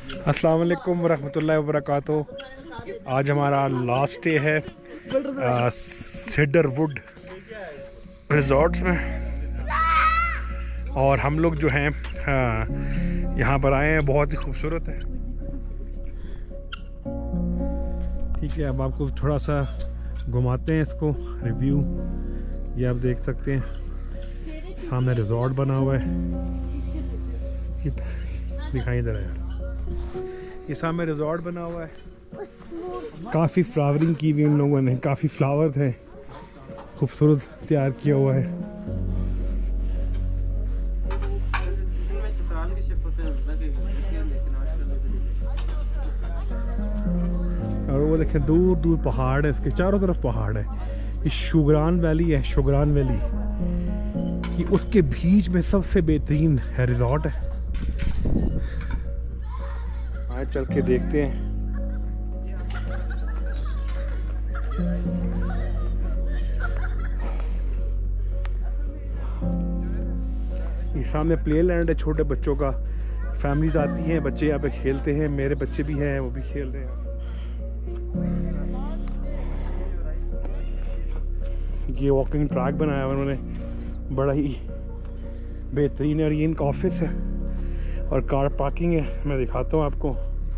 अस्सलाम वालेकुम वरहमतुल्लाहि वबरकातुहू। आज हमारा लास्ट डे है सीडरवुड रिजॉर्ट्स में, और हम लोग जो हैं यहाँ पर आए हैं। बहुत ही खूबसूरत है। ठीक है, अब आपको थोड़ा सा घुमाते हैं इसको, रिव्यू। ये आप देख सकते हैं, सामने रिजॉर्ट बना हुआ है। दिखाई दे रहा है, ये सामने रिजॉर्ट बना हुआ है। काफ़ी फ्लावरिंग की हुई उन लोगों ने, काफ़ी फ्लावर्स हैं, खूबसूरत तैयार किया हुआ है। और वो देखें, दूर दूर पहाड़ है, इसके चारों तरफ पहाड़ है। ये शुगरान वैली है, शुगरान वैली। ये उसके बीच में सबसे बेहतरीन है रिजॉर्ट है। आए चल के देखते हैं। ये सामने प्ले लैंड है छोटे बच्चों का। फैमिलीज आती हैं, बच्चे यहाँ पे खेलते हैं। मेरे बच्चे भी हैं, वो भी खेल रहे हैं। ये वॉकिंग ट्रैक बनाया हुआ उन्होंने, बड़ा ही बेहतरीन है। और ये इनका ऑफिस है और कार पार्किंग है। मैं दिखाता हूँ आपको।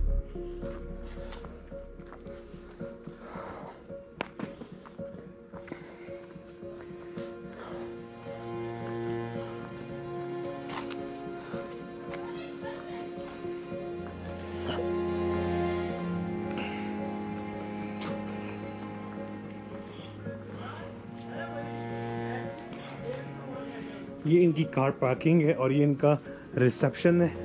ये इनकी कार पार्किंग है और ये इनका रिसेप्शन है।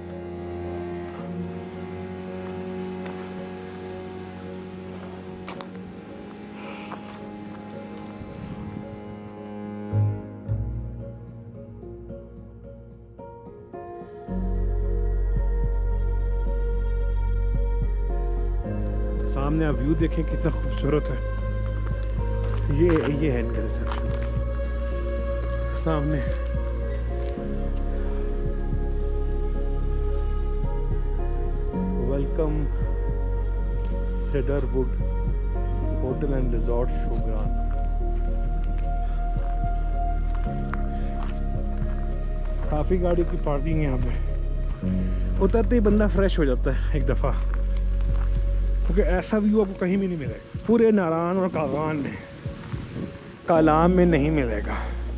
सामने आप व्यू देखें कितना खूबसूरत है। ये है इनका रिसेप्शन सामने। Welcome cedarwood hotel and resort Shogran. काफ़ी गाड़ी की पार्किंग है यहाँ पे। उतरते ही बंदा फ्रेश हो जाता है एक दफ़ा, क्योंकि ऐसा व्यू आपको कहीं भी नहीं मिलेगा। पूरे नारान और कालाम में नहीं मिलेगा।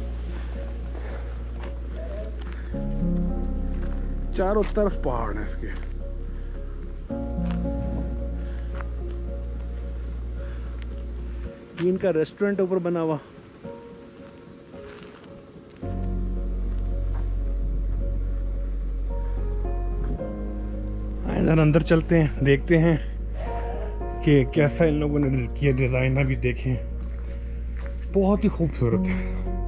चारों तरफ पहाड़ हैं इसके। ये इनका रेस्टोरेंट ऊपर बना हुआ। अंदर चलते हैं, देखते हैं कि कैसा इन लोगों ने किया डिजाइन। अभी देखें, बहुत ही खूबसूरत है।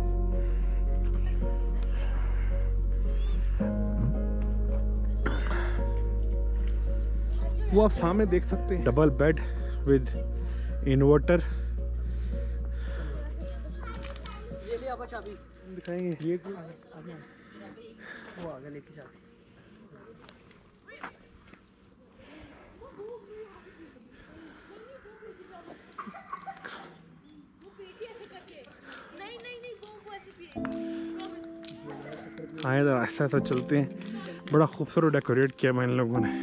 वो आप सामने देख सकते हैं, डबल बेड विद इन्वर्टर। दिखाएंगे ये वो आगे लेके जाते। आए तो रास्ता तो चलते हैं। बड़ा खूबसूरत डेकोरेट किया है इन लोगों ने।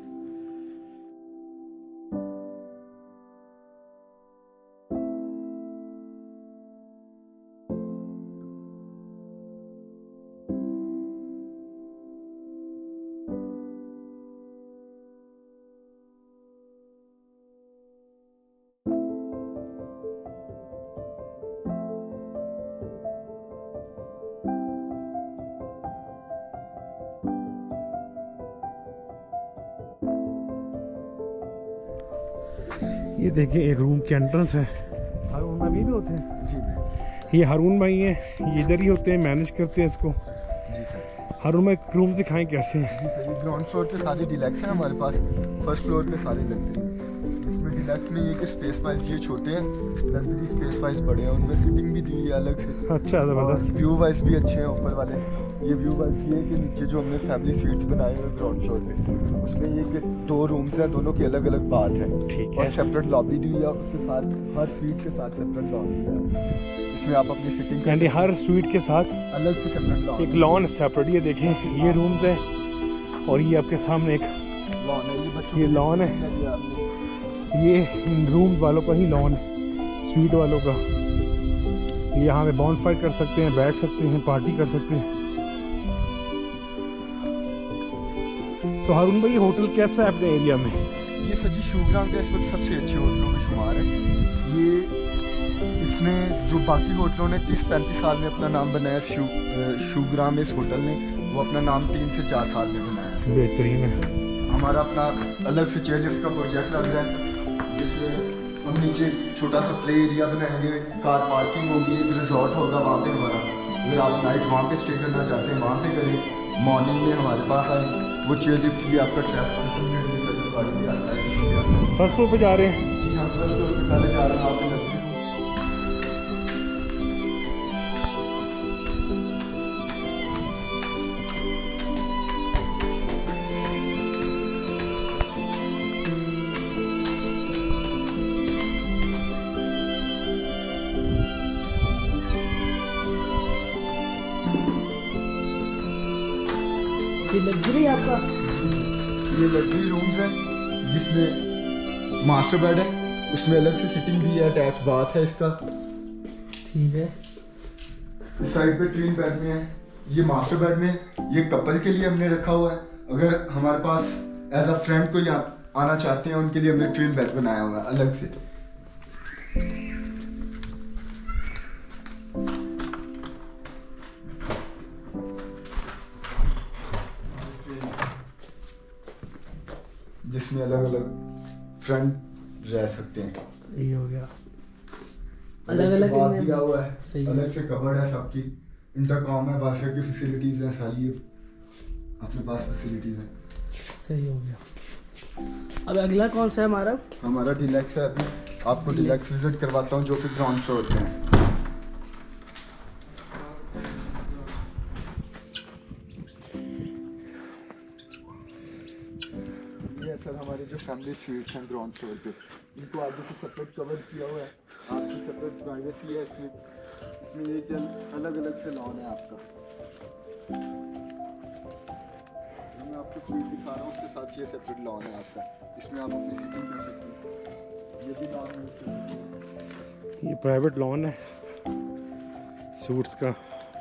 ये देखिए, एक रूम की एंट्रेंस है। हारून भाई भी होते हैं जी। ये हारून भाई हैं, ये इधर ही होते हैं, मैनेज करते हैं इसको जी सर। हारून भाई रूम दिखाएं कैसे हैं। जी सर, ये ग्राउंड फ्लोर पे सारे डिलैक्स हैं हमारे पास। फर्स्ट फ्लोर पे सारे लगते हैं। इसमें डिलैक्स में ये कि स्पेस वाइज ये छोटे हैं, लग्जरी स्पेस वाइज बड़े हैं। उनमें सिटिंग भी दी है अलग से। अच्छा, ज़बरदस्त। व्यू वाइज भी अच्छे हैं ऊपर वाले। ये व्यू बस ये है कि नीचे जो हमने फैमिली स्वीट्स बनाए हुए ग्राउंड फ्लोर पे, उसमें ये कि 2 रूम्स हैं, दोनों की अलग अलग बात है। ठीक और है। सेपरेट लॉबी दी है, उसके साथ हर स्वीट के साथ सेपरेट लॉबी है। इसमें आप अपनी सिटिंग यानी हर स्वीट के साथ अलग से सेपरेट लॉन, एक लॉन सेपरेट। ये देखें, ये रूम्स है और ये आपके सामने एक लॉन है। ये बच्चों ये के लिए लॉन है। ये आपने ये इन रूम वालों का ही लॉन है, स्वीट वालों का। ये यहाँ पे बॉनफायर कर सकते हैं, बैठ सकते हैं, पार्टी कर सकते हैं। तो हारून भाई, ये होटल कैसा है अपने एरिया में? ये सजी शूग्राम का इस वक्त सबसे अच्छे होटलों में शुमार है। ये इसमें जो बाकी होटलों ने 30-35 साल में अपना नाम बनाया, शूग्राम इस होटल ने वो अपना नाम 3 से 4 साल में बनाया। बेहतरीन है। हमारा अपना अलग से चेयर लिफ्ट का प्रोजेक्ट लग रहा है, जिसमें हम नीचे छोटा सा प्ले एरिया बनाएंगे, कार पार्किंग होगी, एक रिजॉर्ट होगा वहाँ पे हमारा। अगर आप नाइट वहाँ पे स्टे करना चाहते हैं वहाँ पे करें, मॉर्निंग में हमारे पास आए। वो चेयर लिफ्ट भी आपका ट्रैवल भी आता है। फर्स्ट फ्लोर पे जा रहे हैं? जी हाँ, फर्स्ट फ्लोर पे पहले जा रहे हैं, वहाँ पे लगती है। ये लग्जरी आपका? ये लग्जरी रूम्स हैं, जिसमें मास्टर बेड है, उसमें अलग से सिटिंग भी है, अटैच बाथ है इसका। ठीक है। इस साइड पे ट्विन बेड में है, ये मास्टर बेड में है। ये कपल के लिए हमने रखा हुआ है। अगर हमारे पास एज अ फ्रेंड कोई आना चाहते हैं, उनके लिए हमने ट्विन बेड बनाया हुआ है अलग से। जिसमें अलग अलग फ्रेंड रह सकते हैं। सही हो गया। अलग अलग से बाथ दिया हुआ है, सही अलग से कबर्ड है सबकी, इंटरकॉम है, वाईफाई की फैसिलिटीज हैं, सारी अपने पास फैसिलिटीज हैं। सही हो गया। अब अगला कौन सा है हमारा? हमारा डिलक्स है। अभी आपको डिलक्स विजिट करवाता हूँ, जो कि ग्राउंड फ्लोर पे है। ये सर हमारे जो फैमिली स्वीट्स हैं ग्राउंड फ्लोर पे, इनको आगे से सेपरेट कवर किया हुआ है। आपकी सेपरेट प्राइवेसी है इसमें। इसमें ये अलग अलग से लॉन है आपका। मैं आपको स्वीट दिखा रहा हूँ, उसके साथ ये सेपरेट लॉन है आपका। इसमें आप अपनी सीटिंग कर सकते हैं। ये भी लॉन है, ये प्राइवेट लॉन है सूट्स का।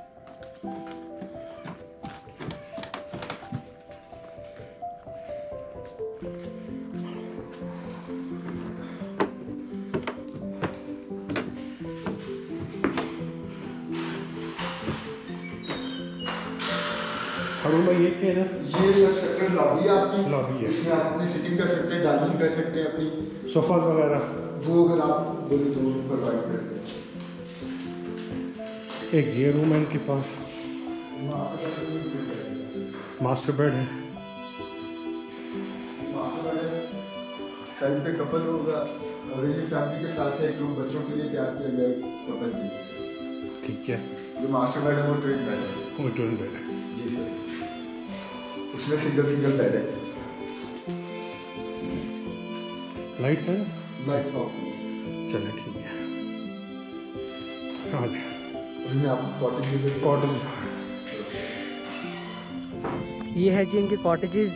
हारून भाई, ये क्या है? ये सेपरेट लॉबी है आपकी। लॉबी है। इसमें आप अपनी सिटिंग कर सकते हैं, डाइनिंग कर सकते हैं अपनी, सोफाज वगैरह। वो अगर आप बोले तो प्रोवाइड करते हैं। एक ये रूम है इनके पास, मास्टर बेड है। साइड पे कपल होगा। अगर ये फैमिली के साथ है, एक रूम बच्चों के लिए तैयार किया गया है कपल के लिए। ठीक है। जो मास्टर बेड है वो ट्विन बेड है। वो ट्विन बेड है। जी सर, उसमें सिंगल बेड है। लाइट्स है? Lights off. चले ठीक है। हाँ, उसमें आपको कॉटेज कॉटेज। ये है जी इनके कॉटेजेस।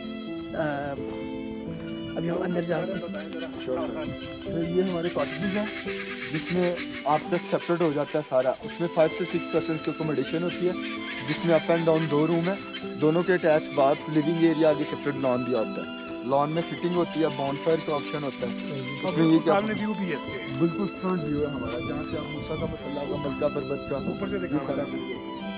अभी हम अंदर जा रहे हैं। तो ये हमारे कॉटेजेस हैं, जिसमें आपका सेपरेट हो जाता है सारा। उसमें 5 से 6% की अकोमोडेशन होती है, जिसमें अप एंड डाउन 2 रूम है, दोनों के अटैच बाथ, लिविंग एरिया, आगे सेपरेट लॉन दिया होता है। लॉन में सिटिंग होती है, बॉनफायर का ऑप्शन होता है। इसमें ये क्या व्यू भी है इसके। बिल्कुल फ्रंट व्यू है हमारा, जहाँ से आप मूसा का मसल्ला का मलका पर्वत का ऊपर से दिखा रहा है।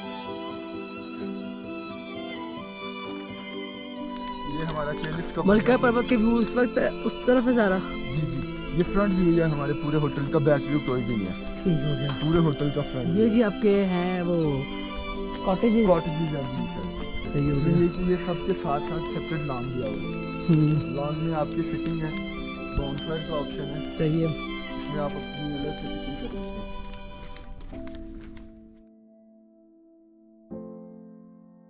ये हमारा चेयर लिफ्ट का मलका पर्वत के व्यू इस वक्त उस तरफ है सारा। जी जी, ये फ्रंट व्यू है हमारे पूरे होटल का। बैक व्यू कोई भी नहीं है। ठीक हो गया। पूरे होटल का फ्रंट। ये जी आपके हैं वो कॉटेजेस। कॉटेजेस हैं जी सर। सही हो इसमें गया। ये कि ये सबके साथ साथ सेपरेट लॉन दिया हुआ है। लॉन में आपकी सिटिंग है, बॉनफायर का ऑप्शन है। सही है। इसमें आप अपनी अलग से सिटिंग कर सकते हैं।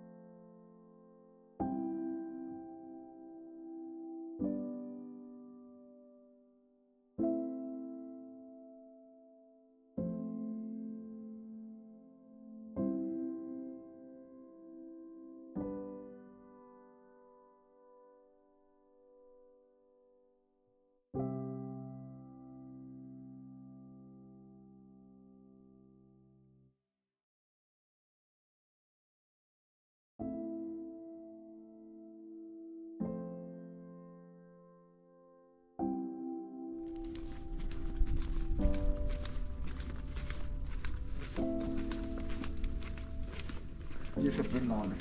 ये सेपरेट लॉन है।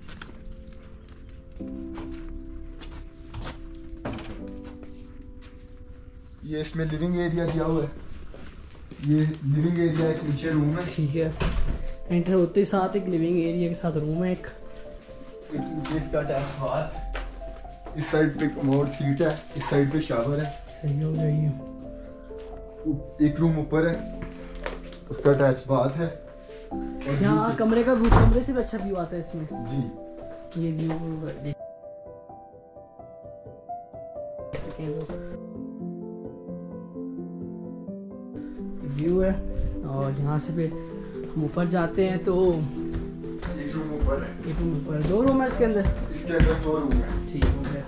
ये इसमें लिविंग एरिया दिया हुआ है। ये लिविंग एरिया एक नीचे रूम है। ठीक है, एंटर होते ही साथ एक लिविंग एरिया के साथ रूम है एक नीचे इसका अटैच बाथ। इस साइड पे कमोड सीट है, इस साइड पे शावर है। सही हो गई है। एक रूम ऊपर है, उसका अटैच बाथ है। यहाँ कमरे का व्यू, कमरे से भी अच्छा व्यू आता है इसमें। जी ये व्यू व्यू है। और यहाँ से फिर हम ऊपर जाते हैं तो एक रूम ऊपर है, एक रूम ऊपर, 2 रूम है इसके अंदर। इसके अंदर 2 रूम है। ठीक हो गया।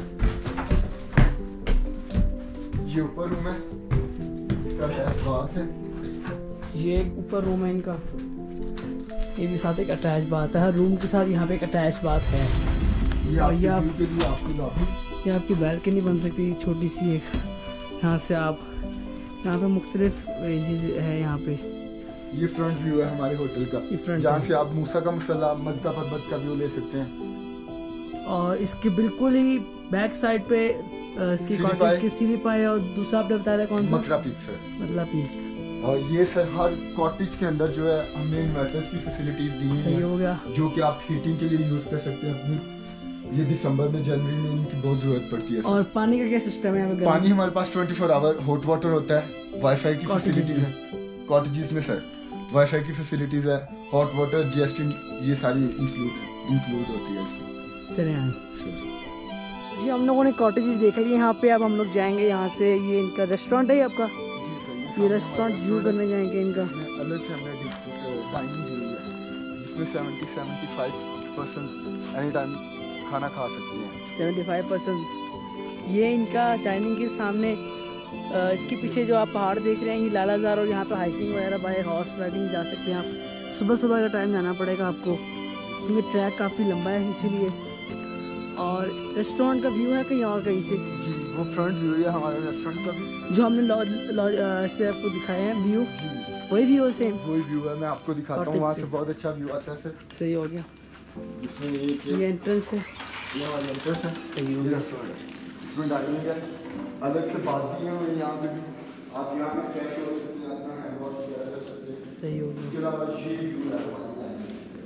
ये ऊपर रूम है, इसका अटैच बाथ है। ये ऊपर रूम है इनका, ये भी साथ एक अटैच बाथ है। हर रूम के साथ यहाँ पे एक अटैच बाथ है। और ये आप के लिए आपकी लॉबी। ये आपकी बैल्कनी बन सकती है छोटी सी एक। यहाँ से आप यहाँ पे मुख्तलिफ रेंजेस है यहाँ पे। ये फ्रंट व्यू है हमारे होटल का, ये फ्रंट जहाँ व्यू। से आप मूसा का मसल्ला, मक्का पर्वत का व्यू ले सकते हैं। और इसके बिल्कुल ही बैक साइड पे इसकी सीढ़ी कॉटेज पाए। की सीढ़ी पाए। और दूसरा आपने बताया कौन सा? मकरा पीक सर। मतलब पीक। और ये सर हर कॉटेज के अंदर जो है हमने इन्वर्टर्स की फैसिलिटीज दी हुई सही हो हैं, गया। जो कि आप हीटिंग के लिए यूज कर सकते हैं अपनी। ये दिसंबर में, जनवरी में इनकी बहुत जरूरत पड़ती है सर। और पानी का क्या सिस्टम है यहाँ पे? पानी हमारे पास 24 आवर हॉट वाटर होता है। वाईफाई की Cottages फैसिलिटीज है कॉटेजेस में सर। वाईफाई की फैसिलिटीज है, हॉट वाटर, जीएसटी, ये सारी इंक्लूड होती है इसमें। चले आए जी, हम लोगों ने कॉटेजेस देख लिए यहाँ पे। अब हम लोग जाएंगे यहाँ से। ये इनका रेस्टोरेंट है आपका? ये रेस्टोरेंट व्यू करने जाएंगे इनका। अलग से हमने डाइनिंग दी हुई है, जिसमें 70-75% एनी टाइम खाना खा सकती हैं। 75%। ये इनका डाइनिंग के सामने इसके पीछे जो आप पहाड़ देख रहे हैं, ये लालाजार। और यहाँ पे हाइकिंग वगैरह बाय हॉर्स राइडिंग जा सकते हैं आप। सुबह सुबह का टाइम जाना पड़ेगा आपको, क्योंकि ट्रैक काफ़ी लंबा है इसीलिए। और रेस्टोरेंट का व्यू है कहीं और कहीं से? जी, वो फ्रंट व्यू है हमारे रेस्टोरेंट का भी, जो हमने से आपको दिखाए हैं व्यू, वही व्यू है सेम? वही व्यू है। मैं आपको दिखाता हूँ, वहाँ से बहुत अच्छा व्यू आता है सर। सही हो गया। इसमें ये एंट्रेंस है। ये हमारी एंट्रेंस है। सही हो ये गया। रेस्टोरेंट है, इसमें डाइनिंग है। अलग से बात दी हुई है यहाँ पे भी। आप यहाँ पे फ्रेश हो सकते हैं, अपना हैंड वॉश वगैरह कर सकते हैं। सही हो इसके गया। अलावा ये व्यू है हमारे डाइनिंग।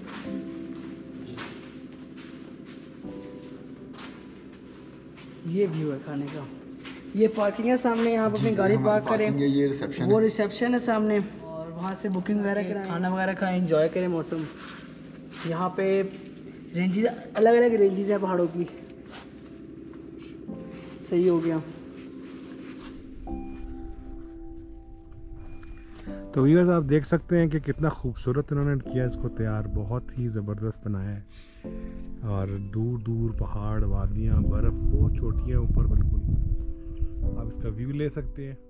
ये व्यू है खाने का। ये पार्किंग है सामने, यहाँ पर अपनी जी, गाड़ी हमारी पार्क करें। parking है, ये रिसेप्शन वो है। रिसेप्शन है सामने। और वहाँ से बुकिंग वगैरह कराएं, खाना वगैरह खाएं, एंजॉय करें मौसम। यहाँ पे रेंजेस, अलग अलग रेंजेस हैं पहाड़ों की। सही हो गया। तो व्यूअर्स आप देख सकते हैं कि कितना खूबसूरत उन्होंने किया इसको तैयार। बहुत ही ज़बरदस्त बनाया है। और दूर दूर पहाड़, वादियाँ, बर्फ़, वो चोटियाँ ऊपर बिल्कुल आप इसका व्यू ले सकते हैं।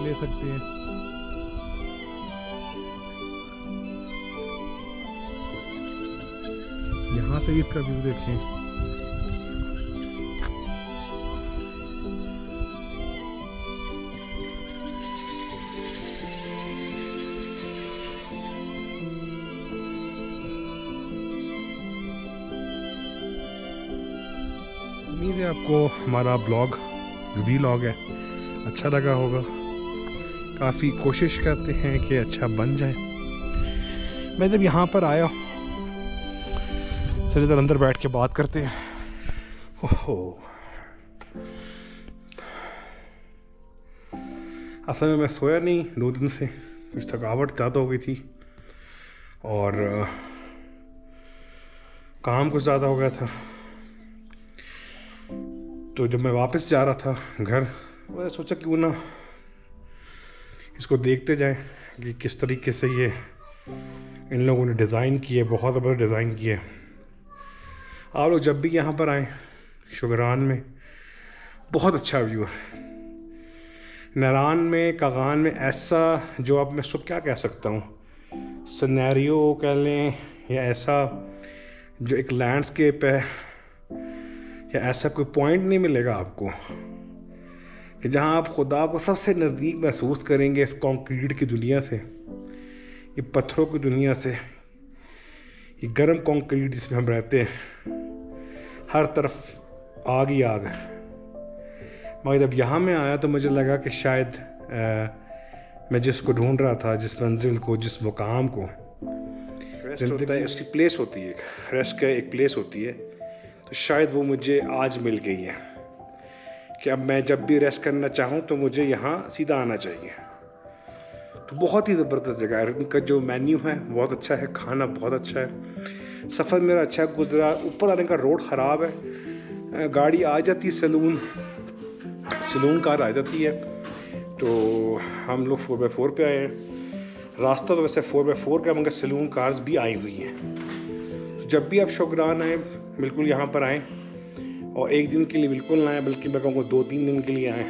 ले सकते हैं। यहाँ से इसका व्यू देखें। उम्मीद है आपको हमारा ब्लॉग वीलॉग है अच्छा लगा होगा। काफ़ी कोशिश करते हैं कि अच्छा बन जाए। मैं जब यहाँ पर आया, चलिए इधर अंदर बैठ के बात करते हैं। ओहो, असल में मैं सोया नहीं 2 दिन से, कुछ थकावट ज़्यादा हो गई थी और काम कुछ ज़्यादा हो गया था। तो जब मैं वापस जा रहा था घर, मैंने सोचा क्यों ना इसको देखते जाएं कि किस तरीके से ये इन लोगों ने डिज़ाइन किए। बहुत ज़बरदस्त डिज़ाइन किए। आप लोग जब भी यहाँ पर आएँ शुगरान में, बहुत अच्छा व्यू है। नरान में, कागान में ऐसा जो अब मैं उसको क्या कह सकता हूँ, सिनेरियो कह लें, या ऐसा जो एक लैंडस्केप है, या ऐसा कोई पॉइंट नहीं मिलेगा आपको कि जहाँ आप खुदा को सबसे नज़दीक महसूस करेंगे इस कंक्रीट की दुनिया से, ये पत्थरों की दुनिया से, ये गर्म कंक्रीट जिसमें हम रहते हैं, हर तरफ आग ही आग। मगर जब यहाँ मैं आया तो मुझे लगा कि शायद मैं जिसको ढूंढ रहा था, जिस मंजिल को, जिस मुकाम को, रेस्ट होता है, उसकी प्लेस होती है, रेस्ट का एक प्लेस होती है, तो शायद वो मुझे आज मिल गई है कि अब मैं जब भी रेस्ट करना चाहूँ तो मुझे यहाँ सीधा आना चाहिए। तो बहुत ही ज़बरदस्त जगह है। इनका जो मेन्यू है बहुत अच्छा है, खाना बहुत अच्छा है, सफ़र मेरा अच्छा गुजरा। ऊपर आने का रोड ख़राब है, गाड़ी आ जाती है, सलून कार आ जाती है, तो हम लोग 4x4 पे आए हैं। रास्ता तो वैसे 4x4 का, मगर सलून कार्स भी आई हुई हैं। तो जब भी आप शुगरान आएँ बिल्कुल यहाँ पर आएँ, और एक दिन के लिए बिल्कुल ना आए, बल्कि मैं कहूँगा 2-3 दिन के लिए आएँ।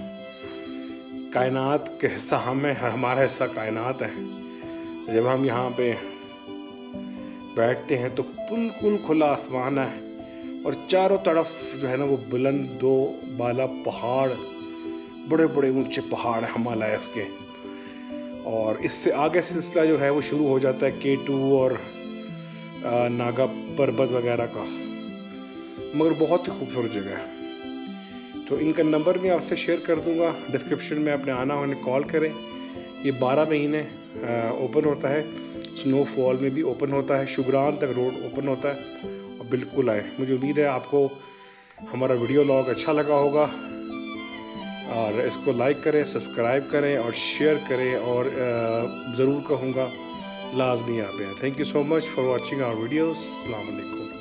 कायनात का हिस्सा हम हैं, हमारा हिस्सा कायनात है। जब हम यहाँ पे बैठते हैं तो बिल्कुल खुला आसमान है और चारों तरफ जो है ना वो बुलंद 2 बाला पहाड़, बड़े बड़े ऊंचे पहाड़ हैं हिमालयस के। और इससे आगे सिलसिला जो है वो शुरू हो जाता है K2 और नागा पर्वत वगैरह का, मगर बहुत ही खूबसूरत जगह है। तो इनका नंबर मैं आपसे शेयर कर दूंगा डिस्क्रिप्शन में, अपने आना होने कॉल करें। ये 12 महीने ओपन होता है, स्नोफॉल में भी ओपन होता है, शुगरान तक रोड ओपन होता है, और बिल्कुल आए। मुझे उम्मीद है आपको हमारा वीडियो लॉग अच्छा लगा होगा, और इसको लाइक करें, सब्सक्राइब करें और शेयर करें, और ज़रूर कहूँगा लाजमी आप आएँ। Thank you so much for watching our videos. अस्सलाम वालेकुम।